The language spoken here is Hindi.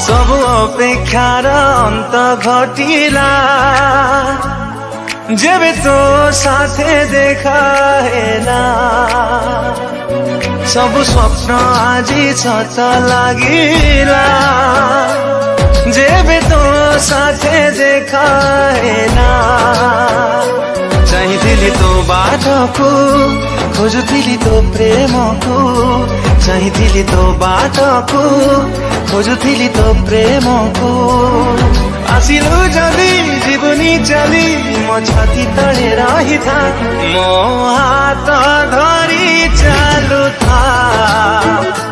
सबु अपेक्षार अंत घटिला जेबे तो साथे देखा हेला सबु स्वप्न आजी सत लागिला जेबे तो साथे देखा हेला चाहिथिली तो बाटको खोजुथिली तो प्रेमको चाहिथिली तो बाटको खोजुथिली तो प्रेमको आसिलु जदि जीवनी चली मो छाती तले रही था मो हाथ धरी चालू था।